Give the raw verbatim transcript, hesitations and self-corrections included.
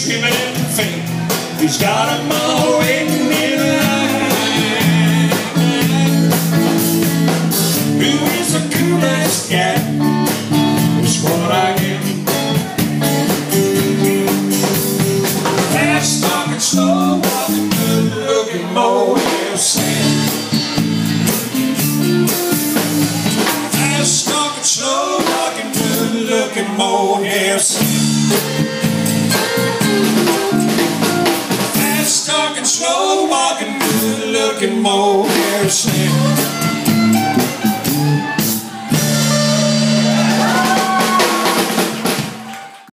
screaming in faith. He's got them all waiting in line. Who is the coolest cat? Is what I am. Fast talking, slow walking, good looking Mohair Sam. Fast talking, slow walking, good looking Mohair Sam. Fast talking, slow walking, good looking Mohair Sam.